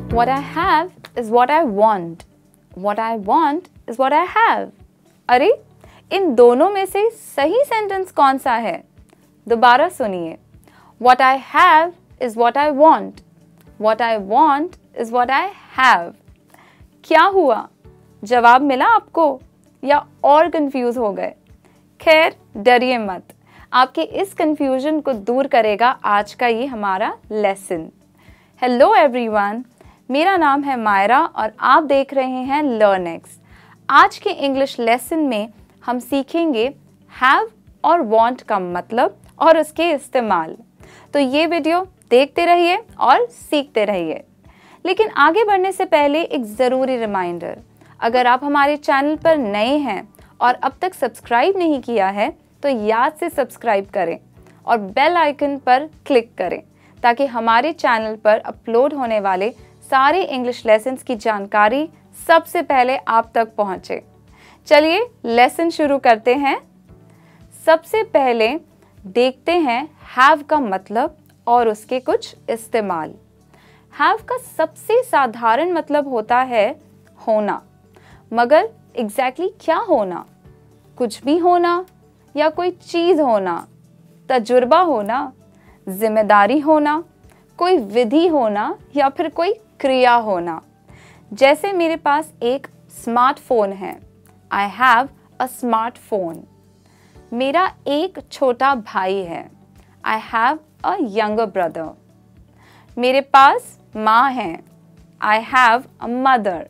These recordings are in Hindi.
What I have is what I want. What I want is what I have. अरे इन दोनों में से सही सेंटेंस कौन सा है? दोबारा सुनिए. What I have is what I want. What I want is what I have. क्या हुआ? जवाब मिला आपको या और कंफ्यूज हो गए? खैर डरिए मत, आपके इस कंफ्यूजन को दूर करेगा आज का ये हमारा लेसन. हेलो एवरीवन, मेरा नाम है मायरा और आप देख रहे हैं लर्नेक्स. आज के इंग्लिश लेसन में हम सीखेंगे हैव और वांट का मतलब और उसके इस्तेमाल. तो ये वीडियो देखते रहिए और सीखते रहिए. लेकिन आगे बढ़ने से पहले एक ज़रूरी रिमाइंडर, अगर आप हमारे चैनल पर नए हैं और अब तक सब्सक्राइब नहीं किया है तो याद से सब्सक्राइब करें और बेल आइकन पर क्लिक करें ताकि हमारे चैनल पर अपलोड होने वाले सारे इंग्लिश लेसन्स की जानकारी सबसे पहले आप तक पहुंचे. चलिए लेसन शुरू करते हैं. सबसे पहले देखते हैं हैव का मतलब और उसके कुछ इस्तेमाल. हैव का सबसे साधारण मतलब होता है होना. मगर एग्जैक्टली क्या होना? कुछ भी होना या कोई चीज़ होना, तजुर्बा होना, जिम्मेदारी होना, कोई विधि होना या फिर कोई क्रिया होना. जैसे मेरे पास एक स्मार्टफोन है. I have a smartphone. मेरा एक छोटा भाई है. I have a younger brother. मेरे पास माँ है. I have a mother.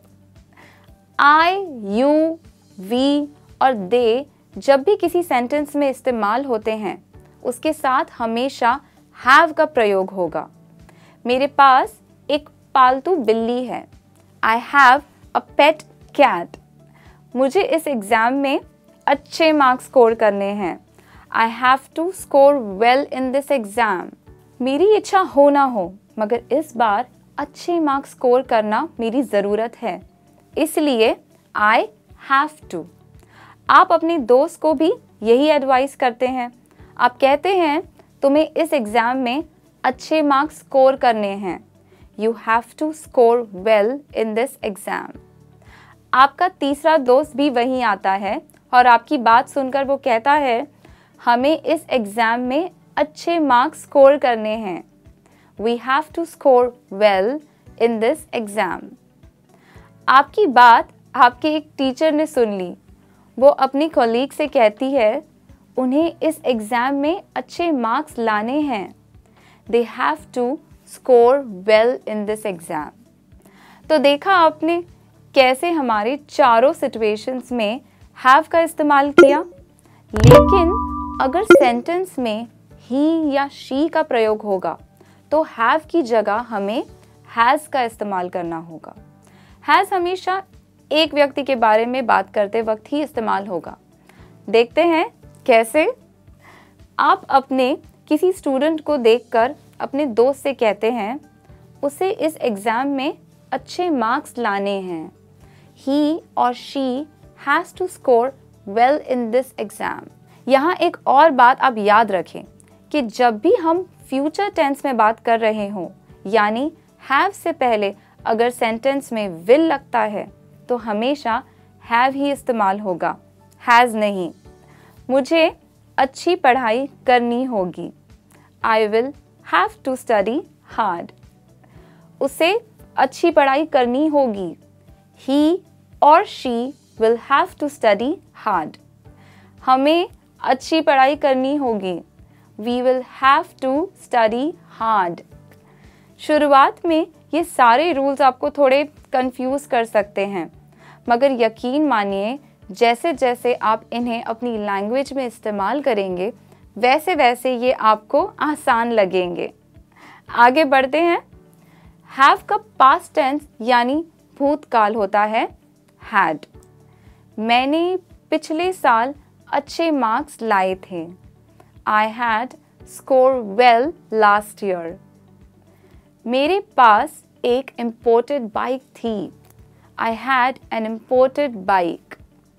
I, you, we और दे जब भी किसी सेंटेंस में इस्तेमाल होते हैं उसके साथ हमेशा हैव का प्रयोग होगा. मेरे पास एक पालतू बिल्ली है. I have a pet cat. मुझे इस एग्ज़ाम में अच्छे मार्क्स स्कोर करने हैं. I have to score well in this exam. मेरी इच्छा हो ना हो मगर इस बार अच्छे मार्क्स स्कोर करना मेरी ज़रूरत है, इसलिए आई हैव टू. आप अपने दोस्त को भी यही एडवाइस करते हैं. आप कहते हैं तुम्हें इस एग्ज़ाम में अच्छे मार्क्स स्कोर करने हैं. You have to score well in this exam. आपका तीसरा दोस्त भी वहीं आता है और आपकी बात सुनकर वो कहता है हमें इस एग्ज़ाम में अच्छे मार्क्स स्कोर करने हैं. We have to score well in this exam. आपकी बात आपके एक टीचर ने सुन ली. वो अपनी कॉलीग से कहती है उन्हें इस एग्ज़ाम में अच्छे मार्क्स लाने हैं. They have to score well in this exam. तो देखा आपने कैसे हमारे चारों सिचुएशंस में हैव का इस्तेमाल किया. लेकिन अगर सेंटेंस में ही या शी का प्रयोग होगा तो हैव की जगह हमें हैज़ का इस्तेमाल करना होगा. हैज़ हमेशा एक व्यक्ति के बारे में बात करते वक्त ही इस्तेमाल होगा. देखते हैं कैसे. आप अपने किसी स्टूडेंट को देखकर अपने दोस्त से कहते हैं उसे इस एग्ज़ाम में अच्छे मार्क्स लाने हैं. ही और she has to score well in this exam. यहाँ एक और बात आप याद रखें कि जब भी हम फ्यूचर टेंस में बात कर रहे हों यानी हैव से पहले अगर सेंटेंस में विल लगता है तो हमेशा हैव ही इस्तेमाल होगा, हैज़ नहीं. मुझे अच्छी पढ़ाई करनी होगी. I will have to study hard. उसे अच्छी पढ़ाई करनी होगी. ही और she will have to study hard. हमें अच्छी पढ़ाई करनी होगी. We will have to study hard. शुरुआत में ये सारे रूल्स आपको थोड़े कंफ्यूज कर सकते हैं मगर यकीन मानिए जैसे जैसे आप इन्हें अपनी लैंग्वेज में इस्तेमाल करेंगे वैसे वैसे ये आपको आसान लगेंगे. आगे बढ़ते हैं. हैव का पास्ट टेंस यानी भूतकाल होता है हैड. मैंने पिछले साल अच्छे मार्क्स लाए थे. I had score well last year. मेरे पास एक इम्पोर्टेड बाइक थी. I had an imported bike.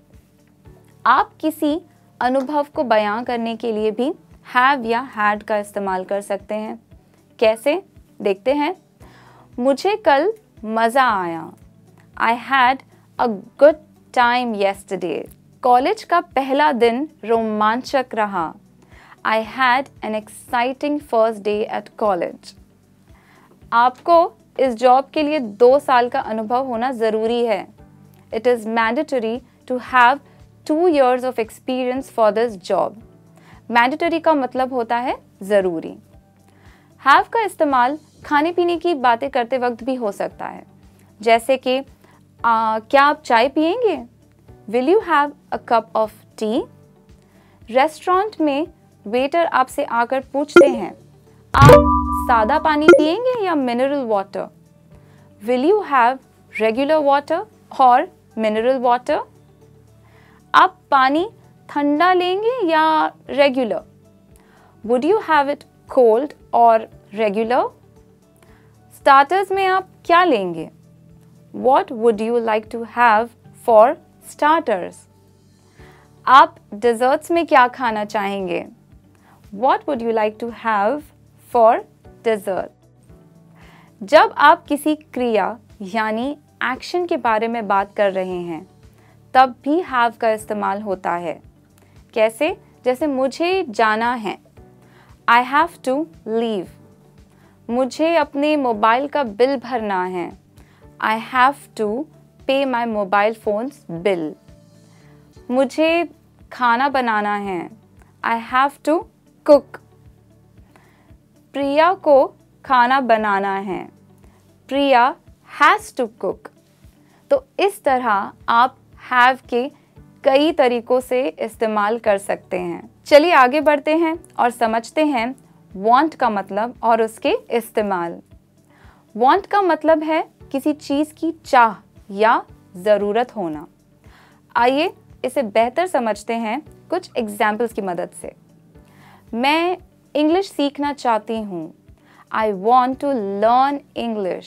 आप किसी अनुभव को बयां करने के लिए भी have या had का इस्तेमाल कर सकते हैं. कैसे? देखते हैं. मुझे कल मज़ा आया। I had a good time yesterday. College का पहला दिन रोमांचक रहा। I had an exciting first day at college. आपको इस जॉब के लिए 2 साल का अनुभव होना ज़रूरी है। It is mandatory to have 2 years of experience for this job. Mandatory का मतलब होता है ज़रूरी। Have का इस्तेमाल खाने पीने की बातें करते वक्त भी हो सकता है, जैसे कि क्या आप चाय पिएंगे? Will you have a cup of tea? Restaurant में वेटर आपसे आकर पूछते हैं, आप सादा पानी पिएंगे या mineral water? Will you have regular water or mineral water? आप पानी ठंडा लेंगे या regular? Would you have it cold or regular? Starters में आप क्या लेंगे? What would you like to have for starters? आप desserts में क्या खाना चाहेंगे? What would you like to have for dessert? जब आप किसी क्रिया यानी एक्शन के बारे में बात कर रहे हैं, तब भी have का इस्तेमाल होता है। कैसे? जैसे मुझे जाना है, I have to leave. मुझे अपने मोबाइल का बिल भरना है, I have to pay my mobile phone's bill. मुझे खाना बनाना है, I have to cook. प्रिया को खाना बनाना है, प्रिया has to cook. तो इस तरह आप have के कई तरीकों से इस्तेमाल कर सकते हैं। चलिए आगे बढ़ते हैं और समझते हैं want का मतलब और उसके इस्तेमाल। want का मतलब है किसी चीज़ की चाह या ज़रूरत होना। आइए इसे बेहतर समझते हैं कुछ एग्जाम्पल्स की मदद से। मैं इंग्लिश सीखना चाहती हूँ, I want to learn English.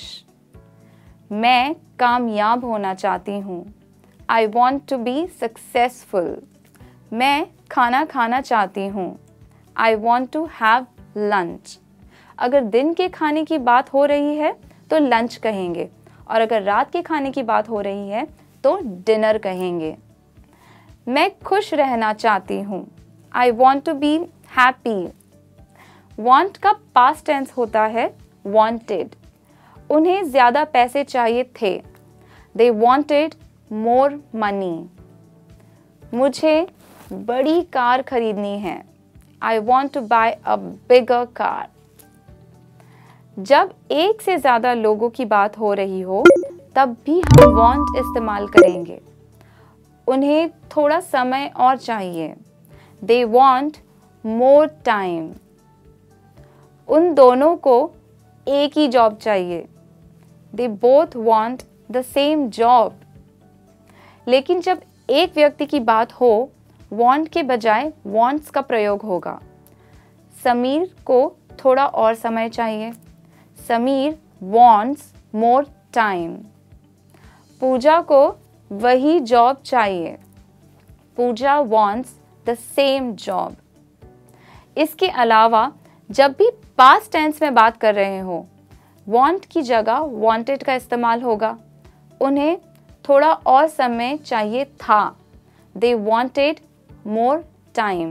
मैं कामयाब होना चाहती हूँ, I want to be successful. मैं खाना खाना चाहती हूँ, I want to have lunch. अगर दिन के खाने की बात हो रही है तो लंच कहेंगे, और अगर रात के खाने की बात हो रही है तो डिनर कहेंगे। मैं खुश रहना चाहती हूँ, I want to be happy. want का past tense होता है wanted. उन्हें ज़्यादा पैसे चाहिए थे, they wanted more money. मुझे बड़ी कार खरीदनी है, I want to buy a bigger car. जब एक से ज़्यादा लोगों की बात हो रही हो, तब भी हम want इस्तेमाल करेंगे। उन्हें थोड़ा समय और चाहिए, they want more time. उन दोनों को एक ही जॉब चाहिए, they both want the same job. लेकिन जब एक व्यक्ति की बात हो, want के बजाय wants का प्रयोग होगा। समीर को थोड़ा और समय चाहिए, समीर wants more time. पूजा को वही जॉब चाहिए, पूजा wants the same job. इसके अलावा जब भी पास्ट टेंस में बात कर रहे हो, want की जगह wanted का इस्तेमाल होगा। उन्हें थोड़ा और समय चाहिए था, they wanted more time.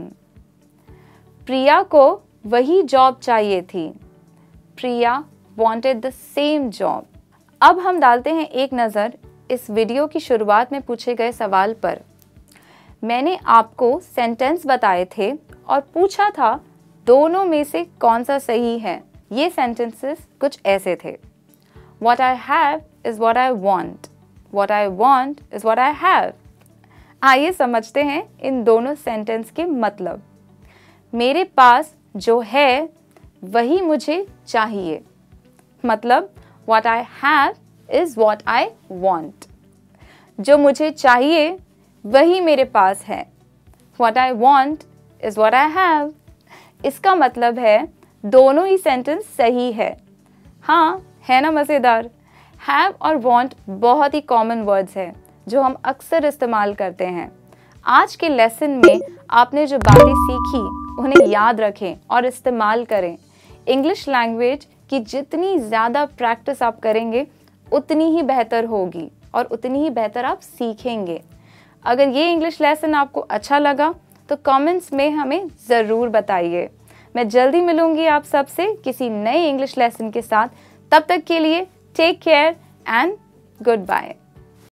प्रिया को वही जॉब चाहिए थी, प्रिया wanted the same job. अब हम डालते हैं एक नज़र इस वीडियो की शुरुआत में पूछे गए सवाल पर। मैंने आपको सेंटेंस बताए थे और पूछा था दोनों में से कौन सा सही है। ये सेंटेंसेस कुछ ऐसे थे। What I have is what I want. What I want is what I have. आइए समझते हैं इन दोनों सेंटेंस के मतलब। मेरे पास जो है वही मुझे चाहिए। मतलब what I have is what I want. जो मुझे चाहिए वही मेरे पास है। What I want is what I have. इसका मतलब है दोनों ही सेंटेंस सही है। हाँ, है ना मज़ेदार। Have और want बहुत ही कॉमन वर्ड्स हैं जो हम अक्सर इस्तेमाल करते हैं। आज के लेसन में आपने जो बातें सीखी उन्हें याद रखें और इस्तेमाल करें। इंग्लिश लैंग्वेज की जितनी ज़्यादा प्रैक्टिस आप करेंगे उतनी ही बेहतर होगी और उतनी ही बेहतर आप सीखेंगे। अगर ये इंग्लिश लेसन आपको अच्छा लगा तो कमेंट्स में हमें ज़रूर बताइए। मैं जल्दी मिलूंगी आप सबसे किसी नए इंग्लिश लेसन के साथ। तब तक के लिए take care and good bye.